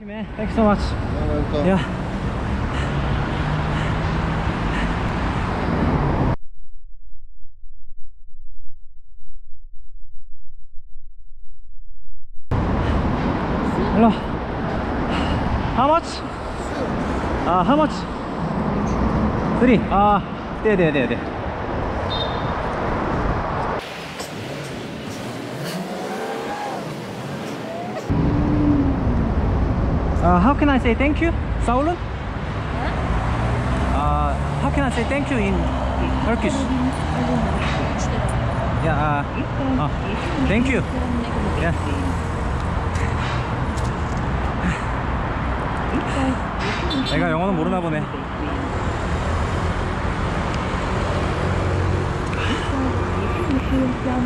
you, man. Thank you so much. You're welcome. Yeah. Hello. How much? How much? 3. 네. How can I say thank you? Saulun? How can I say thank you in Turkish? Yeah, thank you. Yeah. 내가 영어는 모르나 보네.